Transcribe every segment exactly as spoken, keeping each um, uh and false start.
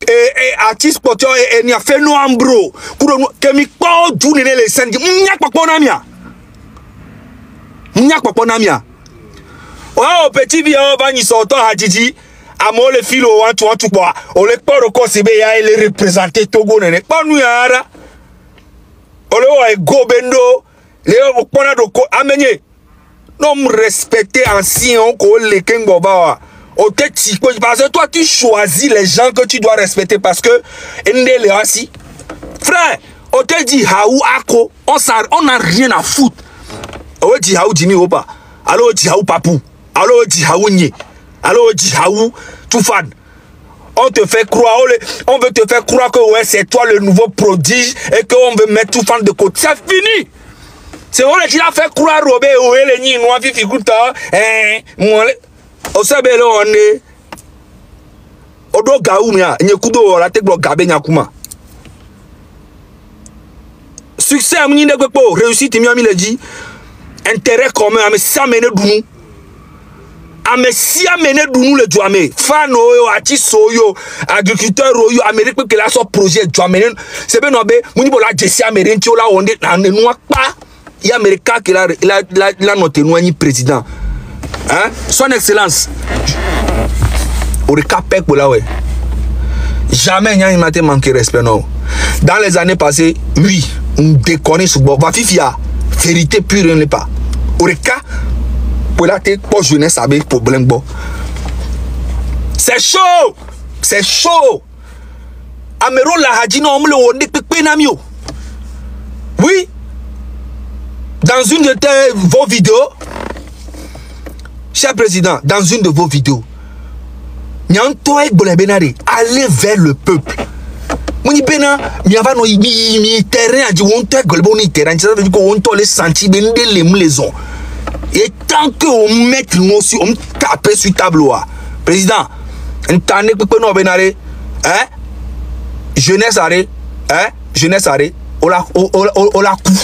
et artiste porteur et n'y a fait no ambro que mi pas du ne les scènes m'yak pas pona mia m'yak pas pona mia oh petit vieux va ni sortant hadiji amo le filo want want to bois on le pas record c'est bien il est représenté Togo ne pas nous yara on le wa go bendo le o pona do ko amenye non respecter ancien ko le kengo ba. Parce que toi tu choisis les gens que tu dois respecter parce que frère on te dit haou ako on n'a rien à foutre on dit haou Jimmy Opa alors on dit haou Papou alors on dit haou Nye alors on dit haou Toufan on te fait croire on veut te faire croire que ouais c'est toi le nouveau prodige et qu'on veut mettre Toufan de côté, c'est fini. C'est vrai qu'il a fait croire Robert ou les Ni noir fifi kuta hein moi o sabele one odo gaumia nyekudo la tekbo gabe nyakuma succès amni ne gbepo réussite mi ami le dit intérêt commun ame si amene dunu ame si amene dunu le duame fano yo artiste yo agriculteur yo Amérique que la so projet duame c'est ben obe muni bola jesi Amérique ti ola onde na noa pa ya Amérique que la la la note noa ni président. Hein? Son excellence au recapé pour là ouais. Jamais il m'a manqué respect non. Dans les années passées, oui, on déconne sur bon. Va fifia, vérité pure n'est pas. Au recap pour là t'es pas jeunesse avec problème bon. C'est chaud, c'est chaud. Amero la hadji non on le on est pépé namio. Oui. Dans une de tes vos vidéos. Cher président, dans une de vos vidéos, allez vers le peuple. Moni bena, mi ava no mi mi terrain a dit on te golbo ni terrain, ça veut dire qu'on to les sentir ben les maisons. Et tant que on met nous sur on taper sur tableau. Président, on tane que no benare, hein? Jeunesse arrêt, hein? Jeunesse arrêt, on la on la coup.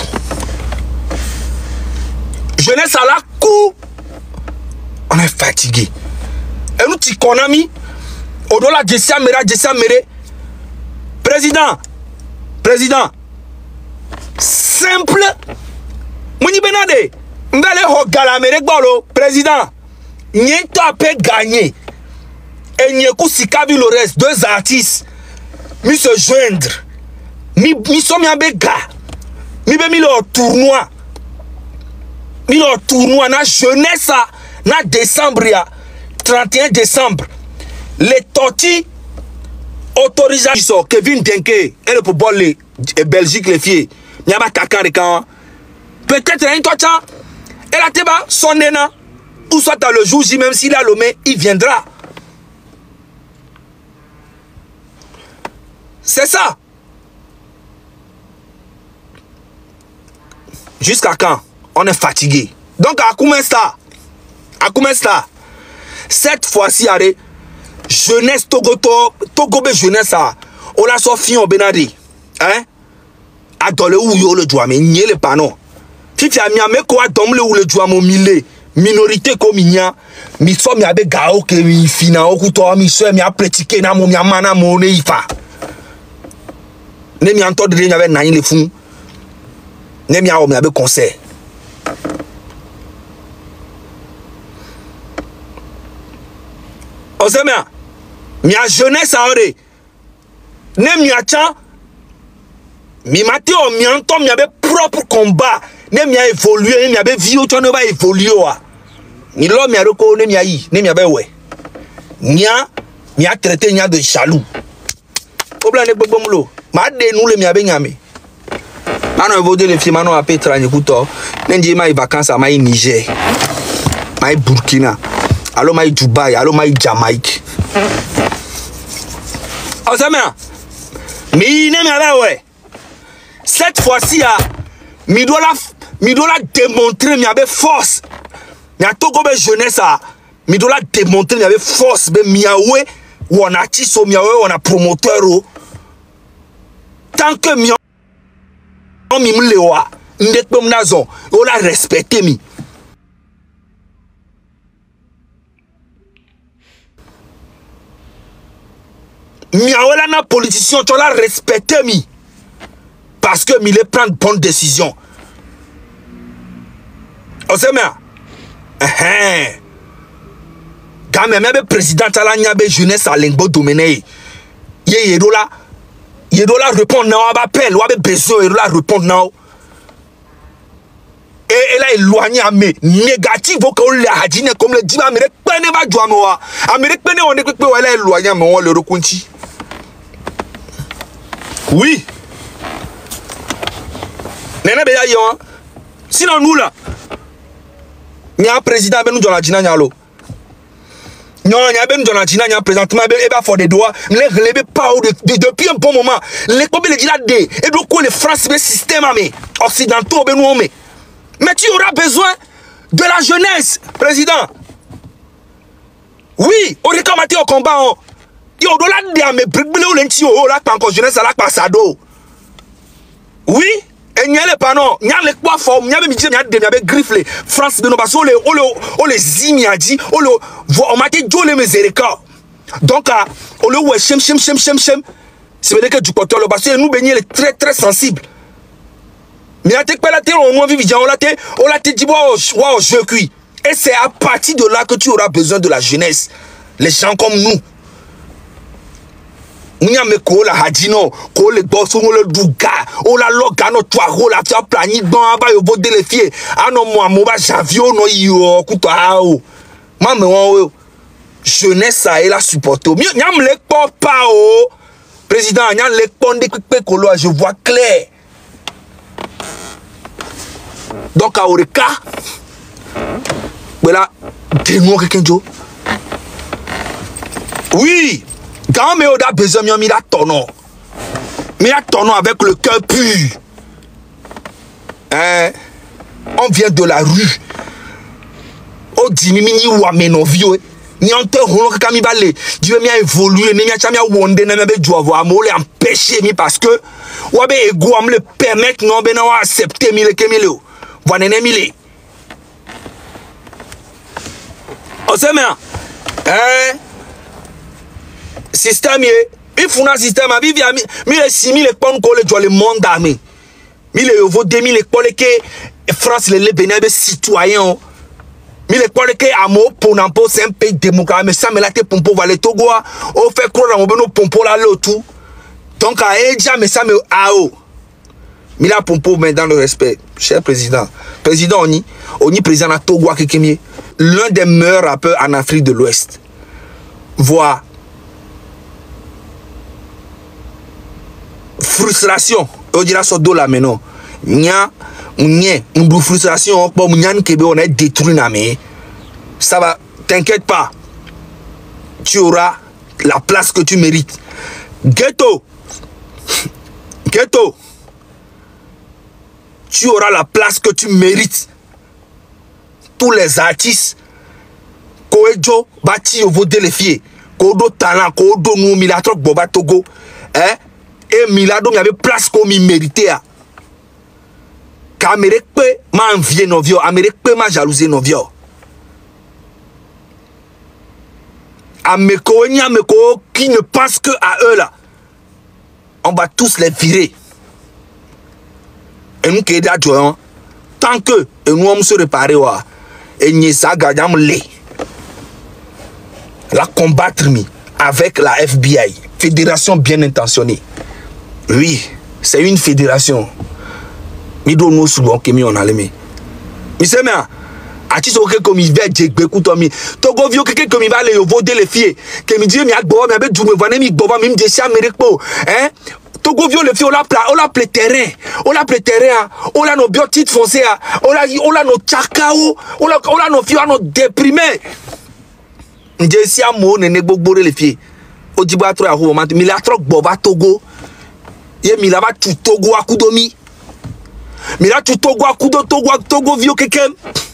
Jeunesse à la coup. On est fatigué. Et nous, tu connais, au-delà de ça, de ça, président, président, simple. Mouni Benade, m'allez au galamere bolo, président. N'y a pas gagné. Et n'y a pas si kabi le reste, deux artistes, mi se joindre, mi mi sommes un béga, mi be mi le tournoi, mi le tournoi na jeunesse. Na décembre, trente et un décembre, les tortilles autorisation Kevin Denke et le football et Belgique les filles. Il y a pas de peut-être un tortue. Et la teba son nena ou soit dans le jour J même s'il a le main, il viendra. C'est ça. Jusqu'à quand? On est fatigué. Donc à combien ça? À combien ça? Cette fois-ci, allez, jeunesse Togo Togo jeunesse ça. On a sorti en Benadi. Hein? Adole ou yo le doigt mais n'y le panneau. Si tu as mis à me quoi domble ou le doigt mon mille minorité comme il y a, mi so mi abe gao que mi fina o kuto mi so mi a pratiquer na mo mi amana mo ne ifa. Ne mi anto de n'y avait nani le fou. Ne mi a o mi abe concert. Osemia, mi a jeunesse a ore. Ne mi a chan. Mi mate o mi anto mi abe propre combat. Ne mi a évolué, ne mi abe vie tu ne va évoluer wa. Ni lo mi a reko ne mi a yi, ne mi abe we. Nia mi a traité nia de jaloux. Obla ne gbogbo mulo. Ma de nou le mi abe nyame. Mano evoluer le fi mano a petra ni kuto. Nenji ma vacances a ma Niger. Ma Burkina. Allô my Dubaï, allô my Jamaïque. Oh ça m'a. Mi ne me ouais. Cette fois-ci a mi doit la mi doit la démontrer mi avait force. Mi a Togo be jeunesse a mi doit la démontrer mi avait force be mi a ouais ou on a tiso mi a ouais on a promoteur o. Tant que mi on mi me lewa, ndek be mnazon, on la respecter mi. miawela na politicien tu la respecter mi parce que mi les prendre bonne décision. On sait mais eh quand même le président ala nyabe jeunesse à lingbo domené ye yedola yedola répondre na ba appel ou a besoin yedola répondre na et elle a éloigné à mes négatifs au cas où les hadine comme le dit Amérique peine va jouer moi Amérique peine on est que elle a éloigné mais on le reconti oui nena be ya yo sinon nous là nya président ben nous la dina nyalo non nya ben nous la dina nya présentement ben e ba for des doigts les relever pas depuis un bon moment les comme les dit là des et donc les France le système mais occidentaux ben nous mais mais tu auras besoin de la jeunesse, président. Oui, on est comme au combat. Il y a au-delà de mes briques, on là pas encore jeunesse à la passado. Oui, et n'y a les panneaux, n'y a les quoi forme, n'y a même dit, n'y a des griffles. France, de nos bassons, on le, on les zimi a dit, on le, on m'a dit, Dieu les miséricordes. Donc, on le ouais, chem, chem, chem, chem, chem. C'est vrai que du côté, le bassin, nous baignons les très, très sensibles. Mais à tes palatés, on vit on l'a été, on l'a été dit, wow, je cuis. Et c'est à partir de là que tu auras besoin de la jeunesse. Les gens comme nous. Nous avons ko la hadino, ko le boss, on le douga, on la loga, no toi, on la fait planique, bon, aba yo bode les filles. Ah non, moi, moi, j'avio, no yo, kuta hao. Maman, oh, jeunesse, ça, elle a supporté. N'y a me pas, oh. Président, n'y a le pondé, je vois clair. Donc à Oreka, voilà, dis-moi quelqu'un d'autre. Oui, quand on a besoin de la tonneau, mais la tonneau avec le cœur pur. Hein? On vient de la rue. On dit mimi ou amenovio. Ni on te rolo kami balé. Dieu m'a évolué, ni m'a chamia wonde na be jo avoir mo le empêcher mi parce que ou be ego am le permettre non be na accepter mi le kemilo. Voilà mille. On sait bien. Hein? Système, il faut un système. Il y a mille six mille écoles dans le monde armé. Mille euros, deux mille écoles que France, les bénéfices citoyens. Mille écoles que Amo, pour n'importe c'est un pays démocratique. Mais ça, mais là, t'es pompo, va les Togo. On fait croire dans nos pompo là, le tout. Donc, à Eja, mais ça, mais à haut. Mais là, pompo, mais dans le respect, cher président. Président, on y, on y président à Togo, l'un des meilleurs rappeurs en Afrique de l'Ouest. Voir. Frustration. On dira ça de là maintenant. Nya, nya, une frustration, pour nya n'kebe on est détruit na mais. Ça va, t'inquiète pas. Tu auras la place que tu mérites. Ghetto. Ghetto. Tu auras la place que tu mérites. Tous les artistes, Koejo, Bati, Vodé les filles, Kodo Talent, Kodo Nou, Milatro, Boba Togo, hein, et Milado, il y avait place comme il méritait. Car Amérique peut m'envier nos vieux, Amérique peut m'a jalouser nos vieux. Ameko, ni Ameko, qui ne pense que à eux là, on va tous les virer. Et nous qui est d'adjoint, tant que nous on se réparer, et nous ça gagnons les la combattre avec la F B I, fédération bien intentionnée. Oui, c'est une fédération. Mais nous nous souvent que nous on a les mais. Mais c'est bien. Ati so ke comme il va djegbe kutomi. Togo vio ke comme il va les voder les filles. Que me dit mi agbo mi abe djume vane mi gboba mi me desi Amérique po. Hein? Togo vio les filles on la pla, on la ple terrain. On la ple terrain. On la no biotites foncées. On la on la no chakao. On la on la no filles on déprimé. Desi amo nene gbogbore les filles. Ojiba tro ya ho ma mi la tro gboba Togo. Ye mi la ba tu Togo akudomi. Mi la tu Togo akudo Togo Togo vio kekem.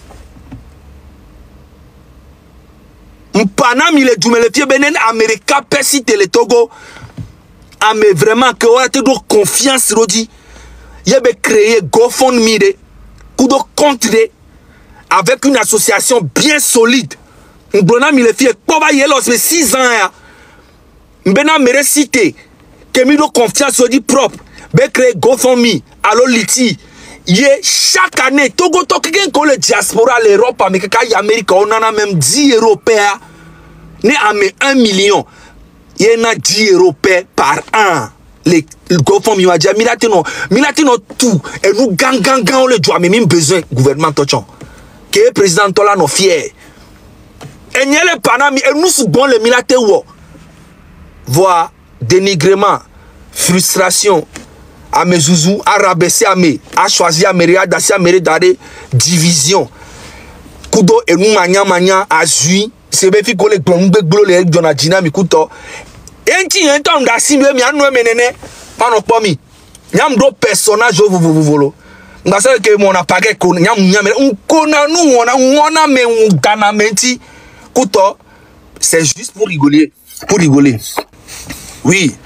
Mpana mi le djume le fie benen Amerika persite le Togo. Ah mais vraiment que on a te do confiance rodi. Yebe créer GoFundMe de kudo compte de avec une association bien solide. Mbona mi le fie ko ba yelos mais six ans ya. mbena mere cité que mi do confiance dit propre be créer GoFundMe allo liti ye chaque année Togo to quelqu'un ko le diaspora l'Europe Amérique y Amérique on en a même dix européens né à un million y en a dix européens par an les GoFundMe va dire milatino milatino tout et nous gang gang gang le doit même besoin gouvernement tochon que président tola no fier et nyele panami et nous sous bon les militaires wo voir dénigrement frustration à mes zouzous à rabaisser à mes à choisir à mes à dasser à mes d'aller division kudo et nous mania mania à zui c'est bien fait que les glombe glo les donadina mi kuto enti entom da simbe mi anu menene pano pomi nyam do personnage vous vous volo ngasa que mon apage ko nyam nyam ko na nu wona wona me dana menti kuto c'est juste pour rigoler pour rigoler oui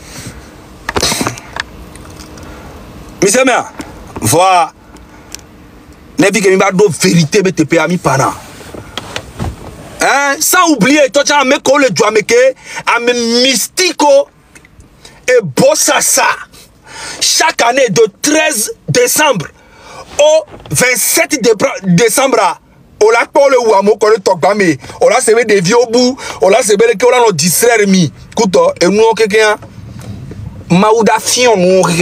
monsieur mea voilà ne vi que mi ba do vérité be te pe ami pana. Hein? Sans oublier, toi tu as mis le doigt mais que à mystico et bossassa chaque année de treize décembre au vingt-sept décembre on l'a pas le ouamo qu'on le toque pas mais on l'a servi des vieux bouts on l'a servi que on a nos distraire mi couteau et nous quelqu'un maouda fion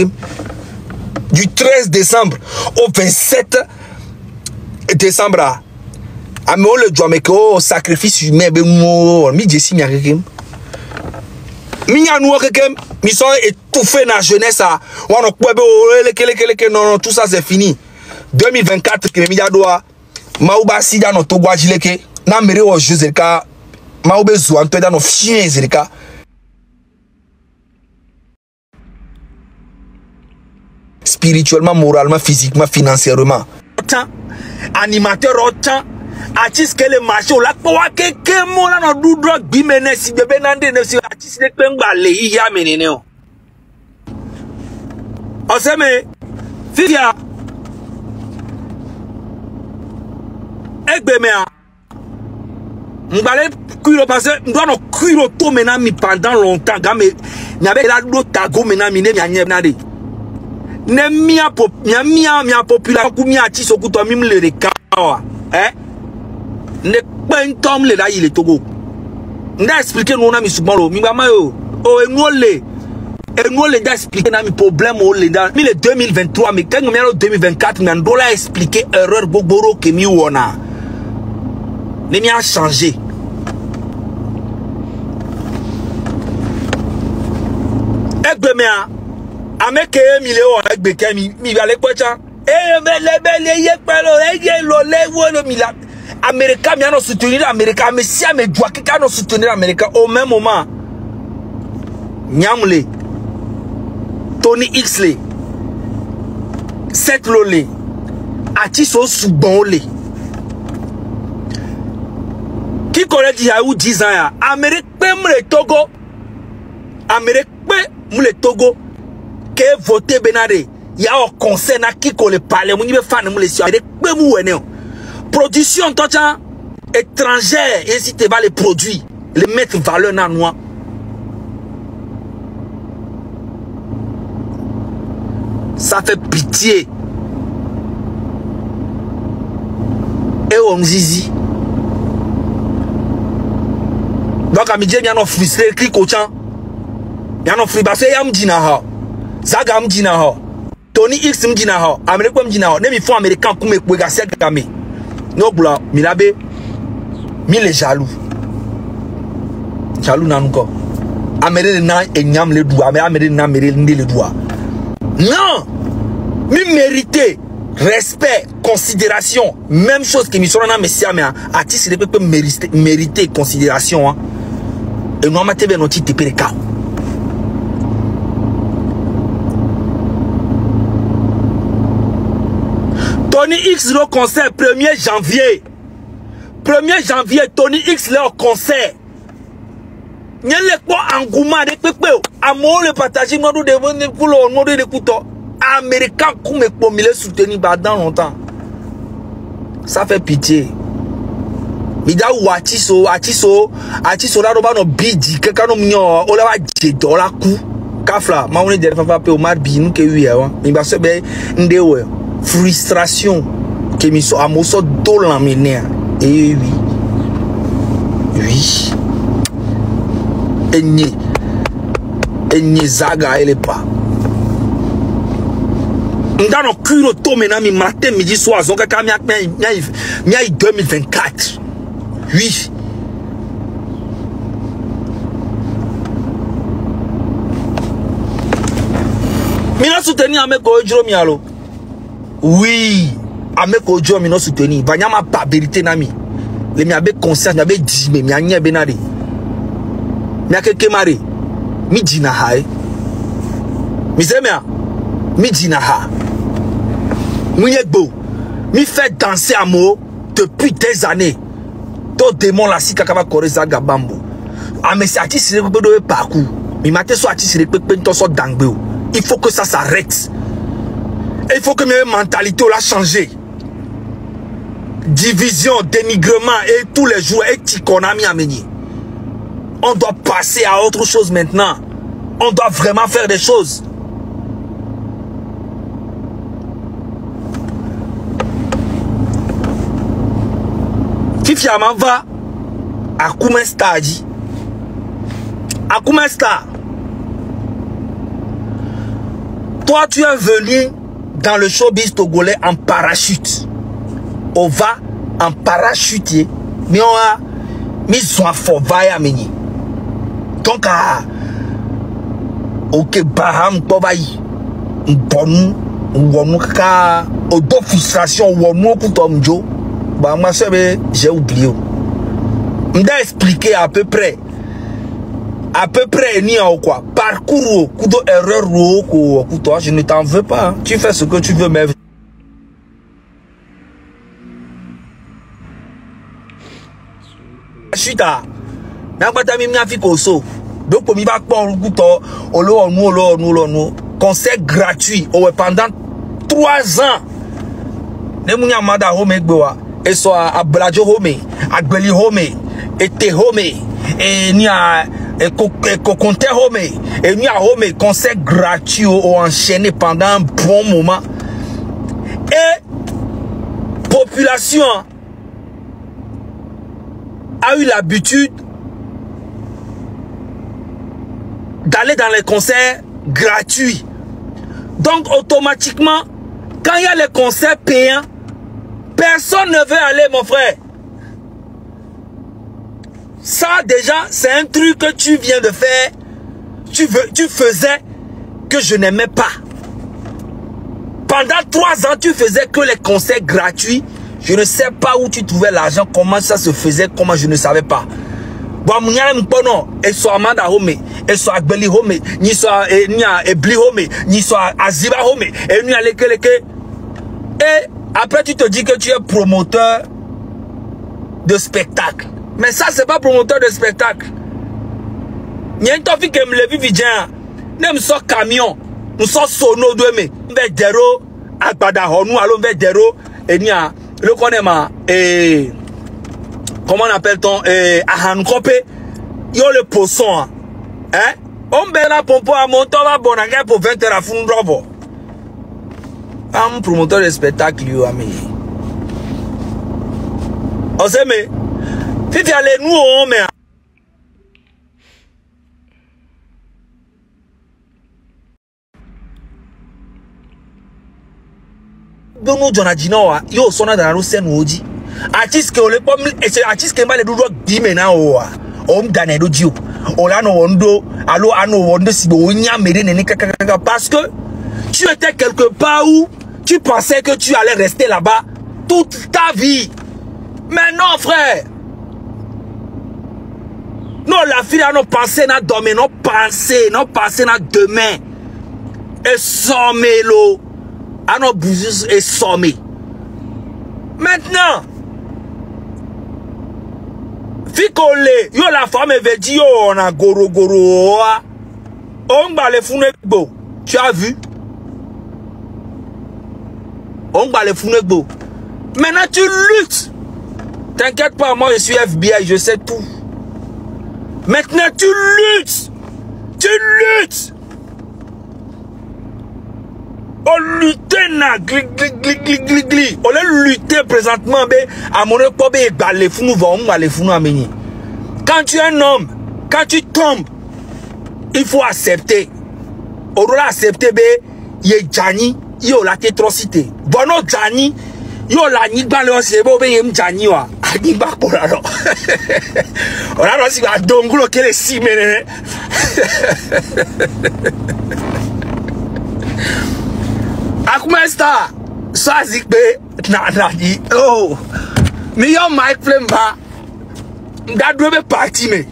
du treize décembre au vingt-sept décembre. Ame le doit me ko sacrifice humain be mo mi jesi mi akekem mi nya nou akekem mi sont étouffé na jeunesse a on ko be o le kele kele non non tout ça c'est fini deux mille vingt-quatre que mi ya doa mauba si da no to gwa jileke na mere o jezeka maube zo anto da no fien zereka spirituellement moralement physiquement financièrement autant animateur autant artiste que le marché ou la quoi que que mo la no du drug bi mene si bebe nande ne si artiste ne pengba le ya menene o o se me fia egbe me a ngale kuiro parce ndo no kuiro to mena mi pendant longtemps ga me nya be la do tago mena mi ne mi anye na de ne mia pop nya mia mia populaire ku mi artiste ku to mi le de ka eh ne pentom le la ile Togo nda expliquer nous na mi subalo mi ba mayo o enole enole da expliquer na mi problème o le da mi le deux mille vingt-trois mi quand mi deux mille vingt-quatre mi ndola expliquer erreur gbogboro ke mi wona ne mi a changé egbe me a ameke mi le o egbe ke mi mi ba le pocha e me le be le ye pelo e ye lo le wo lo mi la Américain mi a soutenir l'Amérique, mais si me doit quelqu'un nous soutenir l'Amérique au même moment. Nyamle, Tony Xle, Seth Lole, Atiso Soubonle. Qui connaît déjà ou dix ans? Amérique peut me le Togo, Amérique peut me le Togo, que voter Benade. Il y a un conseil na qui connaît parler, mon niveau fan me le si Amérique peut me production tocha étrangère et si tu vas les produits les mettre valeur dans moi ça fait pitié et on zizi donc à midi il y a non frustré qui coachant il y a non frustré parce que yam dina ha zaga mdina ha Tony X mdina ha Amérique mdina ha ne mi font américain comme me kwega segame no bula milabe mi le jaloux jaloux na nuko amere na enyam le dua me amere na mere ndi le dua non mi mériter respect considération même chose que mi sona na mesia me artiste le peut mériter mériter considération hein et non mate be no ti tepere ka Tony X le concert premier janvier. premier janvier, Tony X le concert. N'y a pas engouement de pépé. Amour le partager, nous devons pour le nom de couteau. Américain, comme pour me soutenir dans longtemps. Ça fait pitié. mida ou atiso atiso atiso la roba no bidi que kano mignon o la va jedo la ku kafla ma on est derrière papa o mar bi nous que oui hein mi ba se be nde we frustration que mi so amoso do la mine et oui oui enye enye zaga ele pas ndano kuro to mena mi matin midi soir zonka ka mi mi mi deux mille vingt-quatre oui mina soutenir ameko ojiro mi alo oui ameko ojiro mi no soutenir banyama pa vérité nami le mi abe conscience mi abe di me mi anye benade mi akeke mare mi dina ha mi zemia mi dina ha mi fait danser à moi depuis des années. Tout démon la si kakava kore zaga bambo. Ah mais c'est artiste c'est le parcours. Mais matin soit artiste c'est le so dangbe. Il faut que ça s'arrête. Il faut que mes mentalité la changer. Division, dénigrement et tous les jours et tikonami amené. On doit passer à autre chose maintenant. On doit vraiment faire des choses. Fifiaman va à Koumen Star dit. À Koumen Star. Toi, tu es venu dans le showbiz togolais en parachute. On va en parachute. Mais on a mis son fovaya meni. Donc, à ok, baham, kovayi. Bon, on a une frustration, on a une frustration. Bah moi j'ai oublié. On doit expliquer à peu près. À peu près ni en quoi. Parcours kudo erreur ou toi je ne t'en veux pas. Tu fais ce que tu veux mais chuta. Na kwata mi mi afi koso. Donc pour mi ba pon kuto olo onu olo onu olo onu. Concert gratuit pendant trois ans. Ne munya mada home gbewa. Et soit à Bladjo Home, à Gbeli Home, et Te Home, et ni à Kokonte Home, et ni à Home, concert gratuit ou enchaîné pendant un bon moment. Et population a eu l'habitude d'aller dans les concerts gratuits. Donc automatiquement, quand il y a les concerts payants, personne ne veut aller, mon frère. Ça, déjà, c'est un truc que tu viens de faire. Tu, veux, tu faisais que je n'aimais pas. Pendant trois ans, tu faisais que les concerts gratuits. Je ne sais pas où tu trouvais l'argent, comment ça se faisait, comment je ne savais pas. Bon, et soit Amanda Home, et soit Agbeli Home, ni soit Ebli Home, ni soit Aziba Home, et ni à Lekeleke. Et après, tu te dis que tu es promoteur de spectacle. Mais ça, c'est pas promoteur de spectacle. Il y a une tofi qui me lève vidien. Nous sommes camion. Nous sommes sono de me. Vers Dero, Agbada Honou, allons vers Dero. Et il y a le connaît et comment on appelle-t-on? Et Ahan Kope. Il y a le poisson. Hein? On met la pompe à monter à Bonaga pour vingt heures à Fundrobo. Un promoteur de spectacle, lui, ami. On sait, mais, si tu allais nous, on met. Donc, nous, on a dit non, yo, son dans la scène, on dit. Artiste que le pomme, et c'est artiste qui m'a le doigt dit maintenant, on me donne le dieu. On l'a no wondo, allo, ano wondo, si on y a mêlé, parce que tu étais quelque part où tu pensais que tu allais rester là-bas toute ta vie. Mais non, frère. Non, la fille a non pensé, n'a dormi, non pensé, non pensé, n'a demain. Et sommé l'eau. A non bousous et sommé. Maintenant, Fikole, yo la femme veut dire, on a goro goro. On va les funegbo. Tu as vu? On va les funegbo. Maintenant tu luttes T'inquiète pas, moi je suis F B I, je sais tout. Maintenant tu luttes. Tu luttes. On lutte na gli gli gli gli gli gli. On a lutté présentement be à mon époque be balé fou nous va on va les fou nous amener. Quand tu es un homme, quand tu tombes, il faut accepter. On doit accepter be ye jani yo la tétrocité. Bono jani yo la ni ba le se bo be yem jani wa. Ani ba ko la no. On a aussi ba dongulo kele si mene. Akuma Star, ça zikbe na na di oh mi yo Mike Flame ba nda do be party me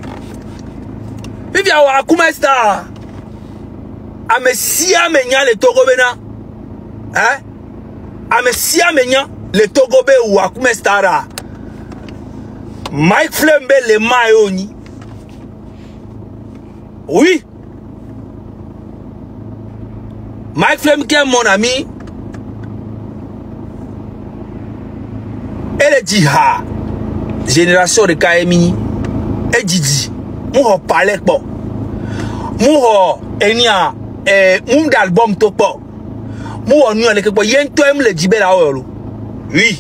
bibia wa Akuma Star amesia menya le Togo bena hein amesia menya le Togo be ou Akuma Star Mike Flame be le mayoni oui. Mike Flame qui est mon ami, elle dit ha, génération de K M I, elle dit, moi parler pas, moi enia, eh, mon album to pas, moi on y a quelque part, yen toi me le dit bel à oui.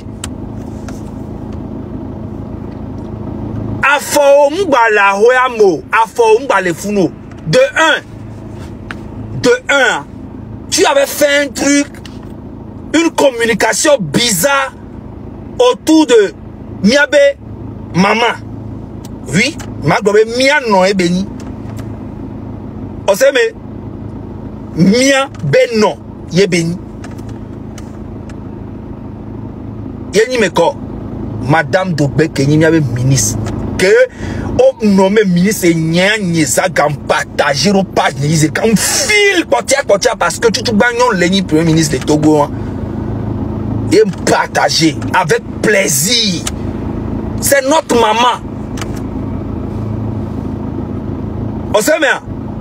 Afo m'ba la hoyamo, afo m'ba le funo, de un, de un. Tu avais fait un truc, une communication bizarre autour de Miabe Maman. Oui, Magbobe Mia non est béni. On sait mais Mia ben non est béni. Yeni meko Madame Dogbe Kenyi Miabe ministre. Que on nomme ministre Nyan ça gam partager au page ni comme fil portière portière parce que tout tout bagnon l'ennemi premier ministre de Togo et partager avec plaisir. C'est notre maman. On sait bien.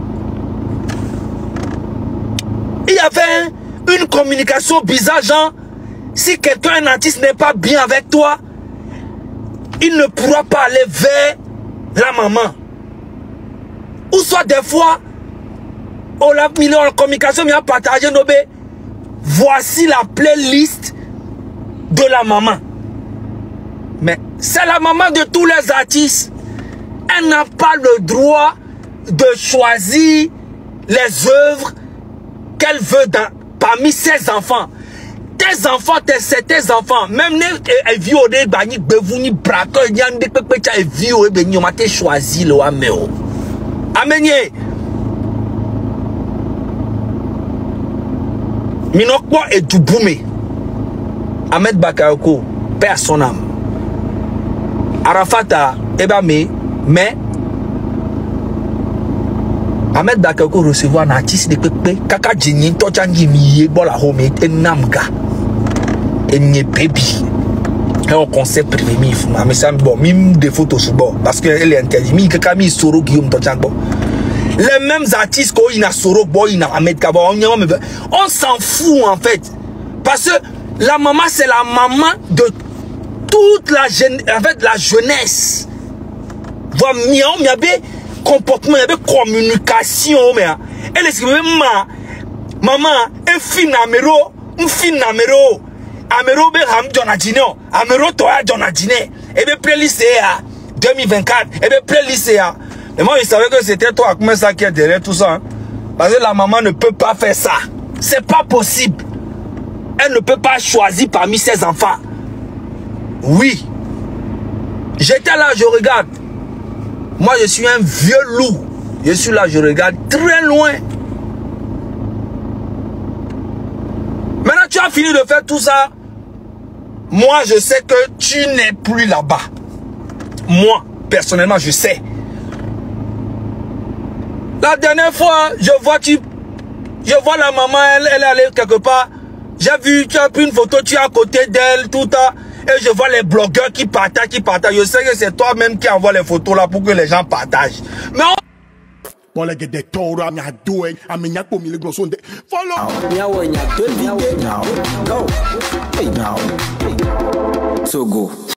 Il y avait une communication bizarre genre si quelqu'un un artiste n'est pas bien avec toi, il ne pourra pas aller vers la maman. Ou soit des fois, on a mis en communication, mais a partagé nos bé. Voici la playlist de la maman. Mais c'est la maman de tous les artistes. Elle n'a pas le droit de choisir les œuvres qu'elle veut dans, parmi ses enfants. Tes enfants, tes, tes enfants, même les vieux, les bagni, bevouni, braco, il y a des petits vieux, et bien, on m'a choisi le améo. Amenye. Minokbo et Duboume. Ahmed Bakayoko, père son âme. Arafata, Ebame, mais Ahmed Bakayoko recevoir un artiste de Pepe, Kaka Djini, Tochangi Miye, Bola Home, et Namga. Et n'y baby. Et on concept privé, mais ça bon, même des photos sur bord, parce qu'elle est interdite. Mi Kaka Mi Soro Guillaume Tochango. Les mêmes artistes qu'on a Soro Boy, na Ahmed Kaba, on s'en fout en fait. Parce que la maman, c'est la maman de toute la, en fait, la jeunesse. Voilà, il y a des comportements, il y a des communications. Elle est ma maman, un film numéro, un film numéro. Amero be ham Jonadine, Amero toya Jonadine. Et be playlist à deux mille vingt-quatre, et be playlist à. Et moi, je savais que c'était toi comme ça qui est derrière tout ça. Hein? Parce que la maman ne peut pas faire ça. C'est pas possible. Elle ne peut pas choisir parmi ses enfants. Oui. J'étais là, je regarde. Moi, je suis un vieux loup. Je suis là, je regarde très loin. Maintenant, tu as fini de faire tout ça. Moi, je sais que tu n'es plus là-bas. Moi, personnellement, je sais. La dernière fois, je vois tu, je vois la maman, elle, elle est allée quelque part. J'ai vu, tu as pris une photo, tu es à côté d'elle, tout ça. Et je vois les blogueurs qui partagent, qui partagent. Je sais que c'est toi-même qui envoie les photos là pour que les gens partagent. Mais on... Follow. Go. Hey now. So go.